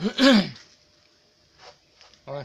Rồi,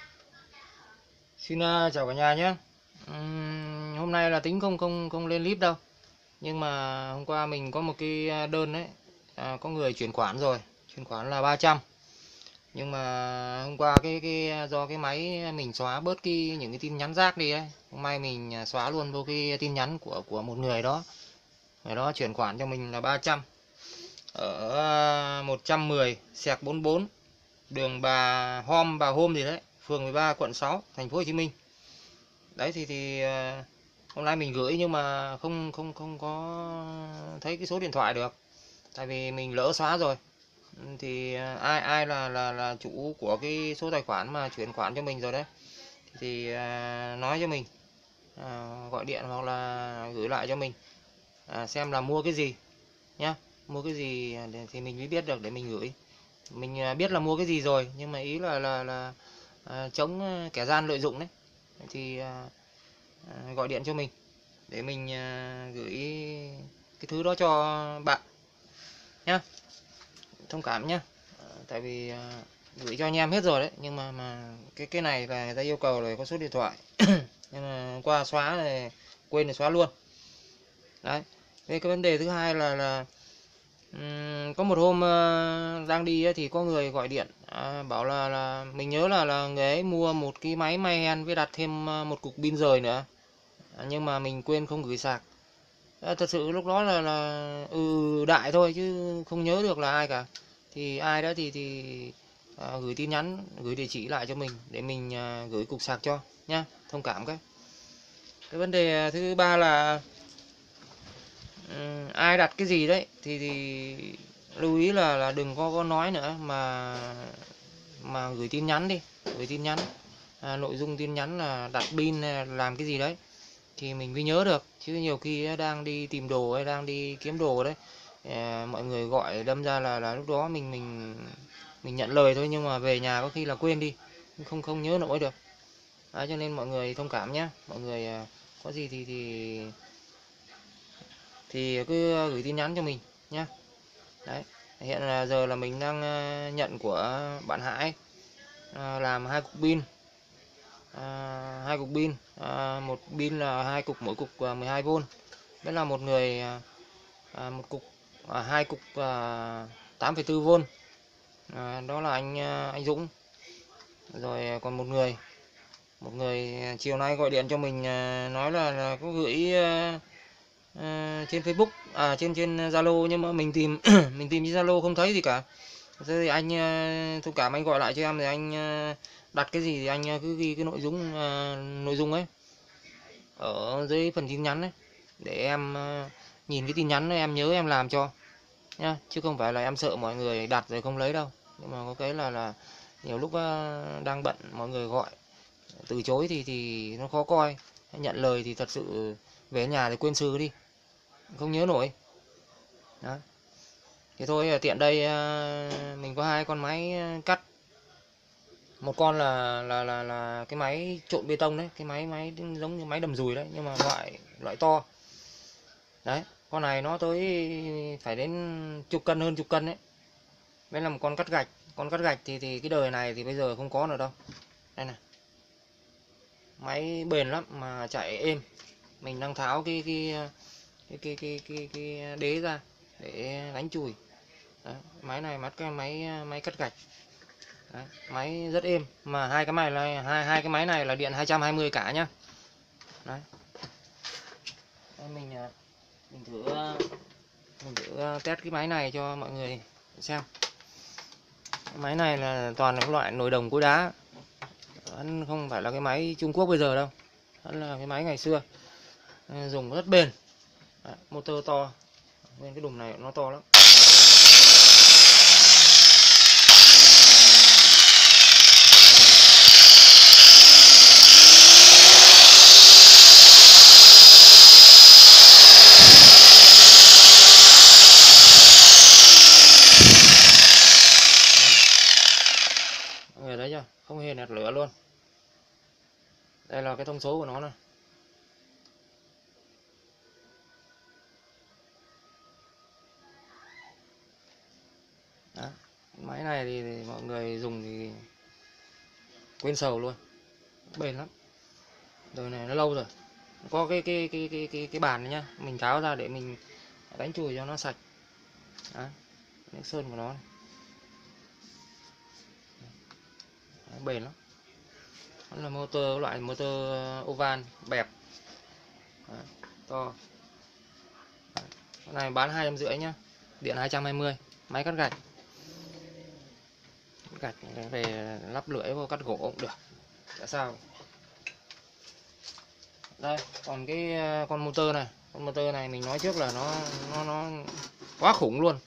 xin chào cả nhà nhé. Hôm nay là tính không không không lên clip đâu, nhưng mà hôm qua mình có một cái đơn đấy, có người chuyển khoản rồi, chuyển khoản là 300. Nhưng mà hôm qua cái do cái máy mình xóa bớt những cái tin nhắn rác đi ấy, hôm nay mình xóa luôn vô cái tin nhắn của một người đó, người đó chuyển khoản cho mình là 300 ở 110 sẹc 44 đường Bà Hôm gì đấy, phường 13 quận 6 thành phố Hồ Chí Minh. Đấy thì hôm nay mình gửi nhưng mà không không không có thấy cái số điện thoại được, tại vì mình lỡ xóa rồi. Thì ai ai là chủ của cái số tài khoản mà chuyển khoản cho mình rồi đấy, thì nói cho mình, gọi điện hoặc là gửi lại cho mình, xem là mua cái gì nhá, mua cái gì thì mình mới biết được để mình gửi. Mình biết là mua cái gì rồi, nhưng mà ý là chống kẻ gian lợi dụng đấy, thì gọi điện cho mình để mình gửi cái thứ đó cho bạn nhá, thông cảm nhá. Tại vì gửi cho anh em hết rồi đấy, nhưng mà cái này là người ta yêu cầu là có số điện thoại. Nhưng mà qua xóa này, quên là xóa luôn. Đấy. Cái vấn đề thứ hai là có một hôm đang đi ấy, thì có người gọi điện, bảo là mình nhớ là người ấy mua một cái máy Mayhem với đặt thêm một cục pin rời nữa. Nhưng mà mình quên không gửi sạc. Thật sự lúc đó là đại thôi chứ không nhớ được là ai cả. Thì ai đó thì gửi tin nhắn, gửi địa chỉ lại cho mình để mình gửi cục sạc cho nhá, thông cảm cái vấn đề thứ ba là ai đặt cái gì đấy thì lưu ý là đừng có nói nữa, mà gửi tin nhắn đi, gửi tin nhắn, nội dung tin nhắn là đặt pin làm cái gì đấy thì mình mới nhớ được, chứ nhiều khi đang đi tìm đồ hay đang đi kiếm đồ đấy, mọi người gọi đâm ra là lúc đó mình nhận lời thôi, nhưng mà về nhà có khi là quên đi, không không nhớ nổi được. Đấy, cho nên mọi người thông cảm nhé, mọi người có gì thì cứ gửi tin nhắn cho mình nhé. Đấy, hiện là giờ là mình đang nhận của bạn Hải, làm hai cục pin, một pin là hai cục, mỗi cục 12V. Đó là một người một cục, hai cục 8,4V, đó là anh Dũng. Rồi còn một người chiều nay gọi điện cho mình, nói là có gửi trên Facebook, trên trên Zalo, nhưng mà mình tìm mình tìm trên Zalo không thấy gì cả. Thế thì anh thông cảm, anh gọi lại cho em thì anh đặt cái gì thì anh cứ ghi cái nội dung ấy ở dưới phần tin nhắn ấy, để em nhìn cái tin nhắn ấy, em nhớ em làm cho nhá, chứ không phải là em sợ mọi người đặt rồi không lấy đâu. Nhưng mà có cái là nhiều lúc đang bận, mọi người gọi từ chối thì nó khó coi, nhận lời thì thật sự về nhà thì quên sừ đi, không nhớ nổi. Đó. Thì thôi, tiện đây mình có hai con máy cắt, một con là cái máy trộn bê tông đấy, cái máy giống như máy đầm dùi đấy, nhưng mà loại to đấy. Con này nó tới phải đến chục cân, hơn chục cân đấy. Đây là một con cắt gạch, thì cái đời này thì bây giờ không có nữa đâu. Đây này, máy bền lắm mà chạy êm. Mình đang tháo cái đế ra để đánh chùi. Đấy, máy này cái máy cắt gạch. Đấy, máy rất êm, mà hai cái máy này là điện 220 cả nhá. Đấy. Đây, mình thử test cái máy này cho mọi người xem. Cái máy này là toàn là các loại nồi đồng cối đá, không phải là cái máy Trung Quốc bây giờ đâu, nó là cái máy ngày xưa, dùng rất bền. Đấy, motor to, nên cái đùng này nó to lắm. Người thấy chưa, không hề nẹt lửa luôn. Đây là cái thông số của nó này. Đó. Máy này thì mọi người dùng thì quên sầu luôn, bền lắm. Đời này nó lâu rồi. Có cái bàn này nhá, mình tháo ra để mình đánh chùi cho nó sạch. Đấy, nước sơn của nó này. Đấy, bền lắm. Nó là motor, loại motor oval bẹp. Đấy, to. Đấy, cái này bán 250 nhá, điện 220, máy cắt gạch. Gạch về lắp lưỡi vô cắt gỗ cũng được, chả sao. Đây còn cái con motor này mình nói trước là nó quá khủng luôn,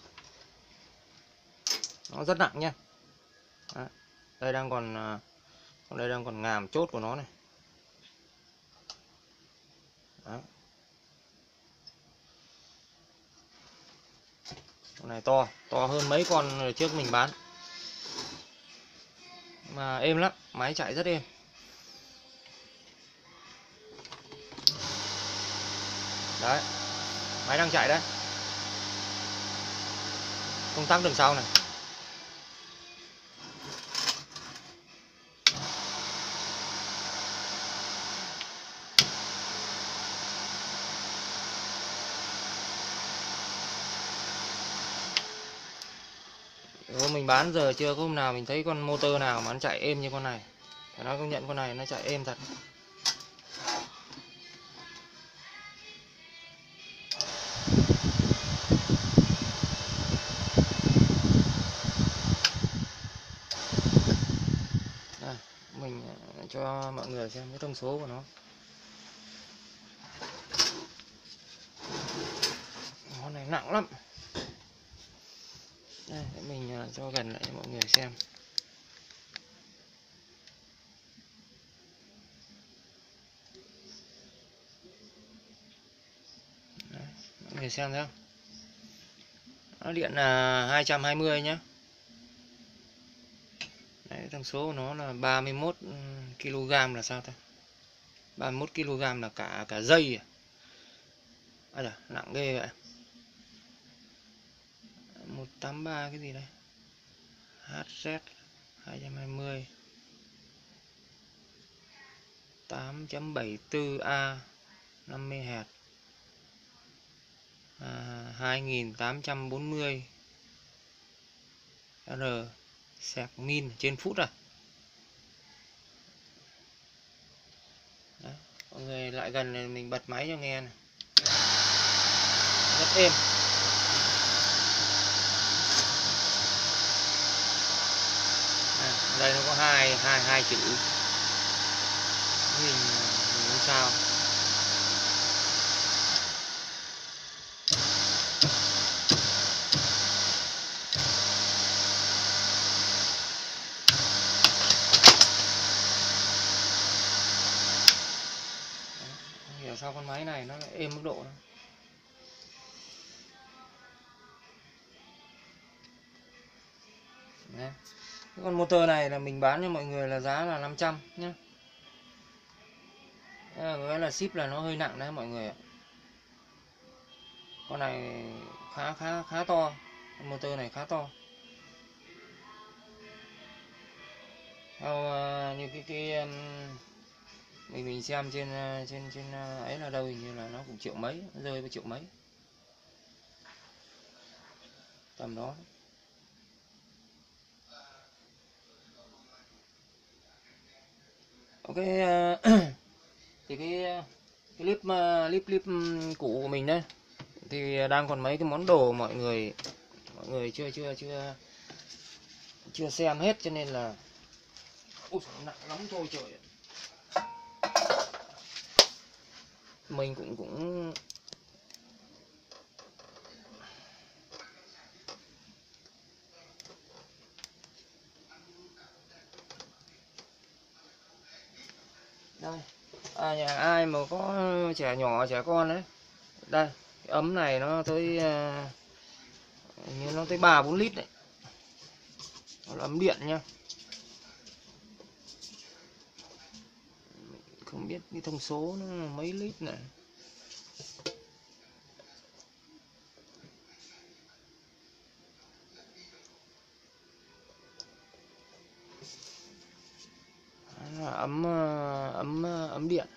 nó rất nặng nha. Đấy, đây đang còn ngàm chốt của nó này. Đấy. Con này to hơn mấy con trước mình bán, mà êm lắm, máy chạy rất êm. Đấy, máy đang chạy đấy, công tắc đường sau này. Mình bán giờ chưa có hôm nào mình thấy con motor nào mà nó chạy êm như con này. Phải nói công nhận con này nó chạy êm thật. Đây, mình cho mọi người xem cái thông số của nó. Con này nặng lắm. Đây, để mình cho gần lại cho mọi người xem. Đấy, mọi người xem thấy không? Nó điện là 220 nhé. Đấy, thông số của nó là 31 kg là sao ta? 31 kg là cả dây à? À da, nặng ghê vậy. 183 cái gì đây? HZ 220 8.74A 50Hz 2840 R sạc min trên phút à. Đấy, mọi người lại gần này mình bật máy cho nghe này. Rất êm. Đây nó có hai chữ, mình không sao. Không hiểu sao con máy này nó lại êm mức độ đó. Đấy. Con motor này là mình bán cho mọi người là giá là 500 nhé. Cái là ship là nó hơi nặng đấy mọi người ạ. Con này khá to, con motor này khá to. Theo như cái mình xem trên ấy là đâu hình như là nó cũng triệu mấy, nó rơi vào triệu mấy tầm đó. Ok. Thì cái clip cũ của mình đây thì đang còn mấy cái món đồ mọi người chưa xem hết, cho nên là ui, nặng lắm thôi trời. Mình cũng đây. Nhà ai mà có trẻ nhỏ trẻ con đấy, đây cái ấm này nó tới như nó tới 3-4 lít đấy. Nó là ấm điện nhá. Không biết cái thông số nó là mấy lít này. ấm điện,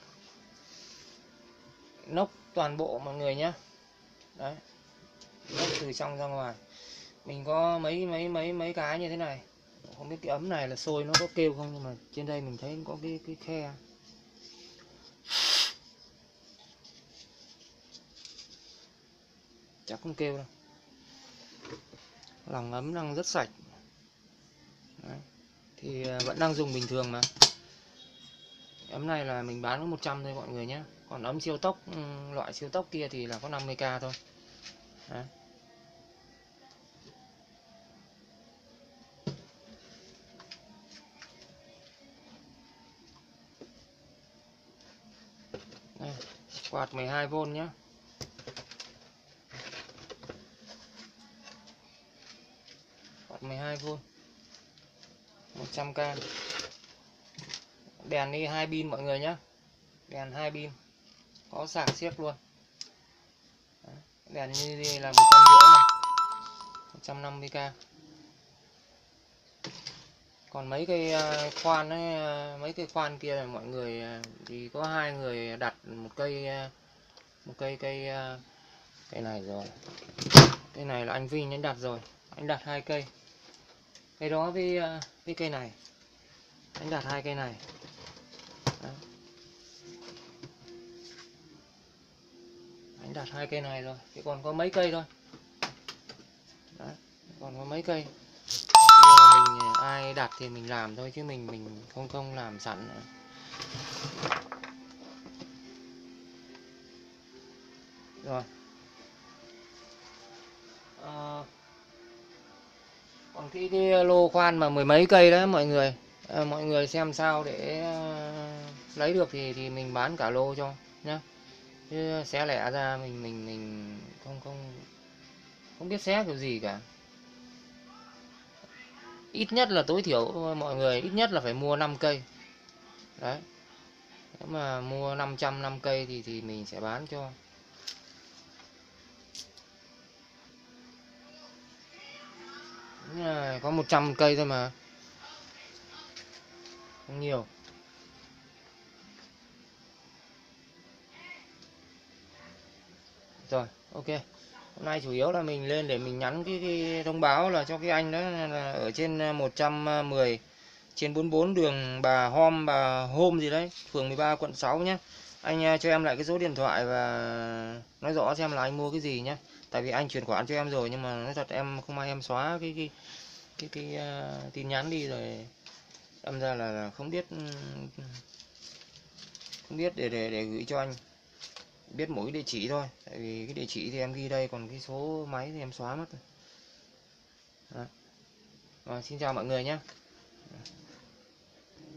nóc toàn bộ mọi người nhé. Đấy, nóc từ trong ra ngoài. Mình có mấy cái như thế này. Không biết cái ấm này là sôi nó có kêu không, nhưng mà trên đây mình thấy có cái khe. Chắc không kêu đâu. Lòng ấm đang rất sạch. Đấy. Thì vẫn đang dùng bình thường mà. Ấm này là mình bán có 100 thôi mọi người nhé. Còn ấm siêu tốc, loại siêu tốc kia thì là có 50k thôi. Đấy. Đây, quạt 12V nhé. Quạt 12V 100k. Đèn đi 2 pin mọi người nhé. Đèn 2 pin, có sạc xiếc luôn. Đấy. Đèn như đây là 150 này, 150k. Còn mấy cây khoan ấy, mấy cây khoan kia là mọi người thì có 2 người đặt một cây cây này rồi. Cây này là anh Vinh anh đặt rồi, anh đặt 2 cây. Cây đó với cây này anh đặt 2 cây này. Đấy. Anh đặt 2 cây này rồi, thì còn có mấy cây thôi. Đấy. Còn có mấy cây. Mình ai đặt thì mình làm thôi, chứ mình không làm sẵn nữa. Rồi. Còn cái lô khoan mà 10 mấy cây đó mọi người, mọi người xem sao để lấy được thì mình bán cả lô cho nhá. Chứ xé lẻ ra mình không biết xé kiểu gì cả. Ít nhất là tối thiểu mọi người ít nhất là phải mua 5 cây. Đấy. Nếu mà mua 500 5 cây thì mình sẽ bán cho. Có 100 cây thôi mà, không nhiều. Rồi, ok. Hôm nay chủ yếu là mình lên để mình nhắn cái thông báo là cho cái anh đó là ở trên 110 trên 44 đường Bà Hôm gì đấy, phường 13 quận 6 nhé. Anh cho em lại cái số điện thoại và nói rõ xem là anh mua cái gì nhé. Tại vì anh chuyển khoản cho em rồi, nhưng mà nói thật em không may em xóa cái tin nhắn đi rồi, đâm ra là không biết để gửi cho anh. Biết mỗi địa chỉ thôi, tại vì cái địa chỉ thì em ghi đây, còn cái số máy thì em xóa mất rồi. Đó. Rồi, xin chào mọi người nhé.